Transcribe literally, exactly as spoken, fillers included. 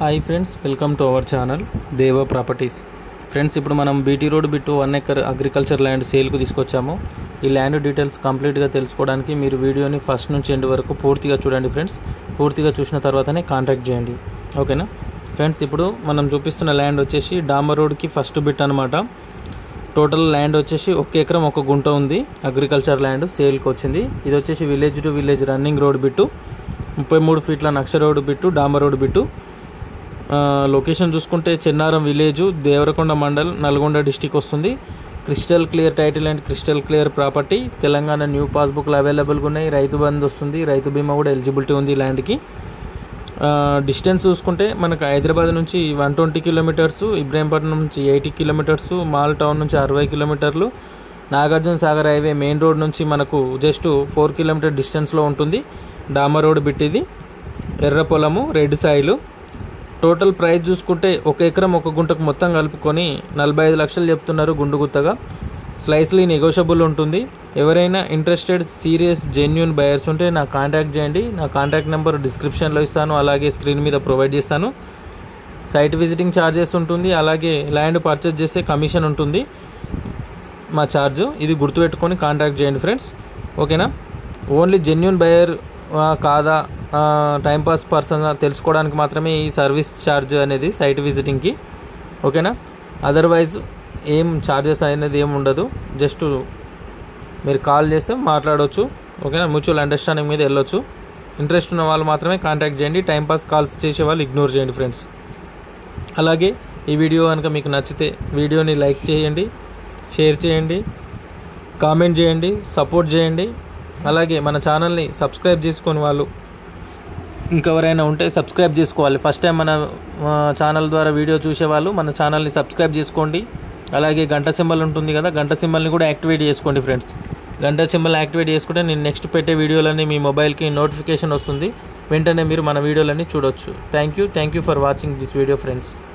Hi friends, welcome to our channel Deva properties. Friends, ఇప్పుడు మనం BT road bit one acre agriculture land సేల్కు తీసుకొచ్చాము. ఈ ల్యాండ్ డీటెయిల్స్ కంప్లీట్గా తెలుసుకోవడానికి మీరు వీడియోని ఫస్ట్ నుంచి ఎండ్ వరకు పూర్తిగా చూడండి ఫ్రెండ్స్. పూర్తిగా చూసిన తర్వాతనే కాంటాక్ట్ చేయండి, ఓకేనా ఫ్రెండ్స్. ఇప్పుడు మనం చూపిస్తున్న ల్యాండ్ వచ్చేసి డాంబర్ రోడ్కి ఫస్ట్ బిట్ అనమాట. టోటల్ ల్యాండ్ వచ్చేసి ఒక ఎకరం ఒక గుంట ఉంది. అగ్రికల్చర్ ల్యాండ్ సేల్కి వచ్చింది. ఇది వచ్చేసి village to village running road bit, ముప్పై మూడు ఫీట్ల నక్ష రోడ్ బిట్టు, డాంబర్ రోడ్ బిట్టు. లొకేషన్ చూసుకుంటే చెన్నారం విలేజు, దేవరకొండ మండల్, నల్గొండ డిస్టిక్ వస్తుంది. Crystal clear title and crystal clear property. Telangana new పాస్బుక్లు అవైలబుల్గా ఉన్నాయి. రైతు బంధు వస్తుంది, రైతు బీమా కూడా ఎలిజిబిలిటీ ఉంది ల్యాండ్కి. డిస్టెన్స్ చూసుకుంటే మనకు హైదరాబాద్ నుంచి వన్ ట్వంటీ కిలోమీటర్సు, ఇబ్రాహీంపట్నం నుంచి ఎయిటీ కిలోమీటర్సు, మాల్ టౌన్ నుంచి అరవై కిలోమీటర్లు, Nagarjuna Sagar highway main road నుంచి మనకు జస్ట్ ఫోర్ కిలోమీటర్ డిస్టెన్స్లో ఉంటుంది. డాంబర్ రోడ్ బిట్ ఇది. ఎర్ర పొలము, రెడ్ సాయిలు. టోటల్ ప్రైస్ చూసుకుంటే ఒక ఎకరం ఒక గుంటకు మొత్తం కలుపుకొని నలభై ఐదు లక్షలు చెప్తున్నారు గుండు గుత్తగా. స్లైస్లీ నెగోషియబుల్ ఉంటుంది. ఎవరైనా ఇంట్రెస్టెడ్ సీరియస్ జెన్యూన్ బయర్స్ ఉంటే నాకు కాంటాక్ట్ చేయండి. నా కాంటాక్ట్ నెంబర్ డిస్క్రిప్షన్లో ఇస్తాను, అలాగే స్క్రీన్ మీద ప్రొవైడ్ చేస్తాను. సైట్ విజిటింగ్ ఛార్జెస్ ఉంటుంది, అలాగే ల్యాండ్ పర్చేస్ చేస్తే కమిషన్ ఉంటుంది మా ఛార్జ్. ఇది గుర్తుపెట్టుకొని కాంటాక్ట్ చేయండి ఫ్రెండ్స్, ఓకేనా. ఓన్లీ జెన్యూన్ బయర్ కాదా, టైంపాస్ పర్సన్ తెలుసుకోవడానికి మాత్రమే ఈ సర్వీస్ ఛార్జ్ అనేది సైట్ విజిటింగ్కి, ఓకేనా. అదర్వైజ్ ఏం ఛార్జెస్ అనేది ఏం ఉండదు. జస్ట్ మీరు కాల్ చేస్తే మాట్లాడవచ్చు, ఓకేనా. మ్యూచువల్ అండర్స్టాండింగ్ మీద వెళ్ళొచ్చు. ఇంట్రెస్ట్ ఉన్న వాళ్ళు మాత్రమే కాంటాక్ట్ చేయండి. టైంపాస్ కాల్స్ చేసే వాళ్ళు ఇగ్నోర్ చేయండి ఫ్రెండ్స్. అలాగే ఈ వీడియో కనుక మీకు నచ్చితే వీడియోని లైక్ చేయండి, షేర్ చేయండి, కామెంట్ చేయండి, సపోర్ట్ చేయండి. అలాగే మన ఛానల్ని సబ్స్క్రైబ్ చేసుకొని వాళ్ళు ఇంకెవరైనా ఉంటే సబ్స్క్రైబ్ చేసుకోవాలి. ఫస్ట్ టైం మన ఛానల్ ద్వారా వీడియో చూసేవాళ్ళు మన ఛానల్ని సబ్స్క్రైబ్ చేసుకోండి. అలాగే గంట సింబల్ ఉంటుంది కదా, గంట సింబల్ని కూడా యాక్టివేట్ చేసుకోండి ఫ్రెండ్స్. గంట సింబల్ యాక్టివేట్ చేసుకుంటే నేను నెక్స్ట్ పెట్టే వీడియోలన్నీ మీ మొబైల్కి నోటిఫికేషన్ వస్తుంది. వెంటనే మీరు మన వీడియోలన్నీ చూడొచ్చు. Thank you thank you for watching this video friends.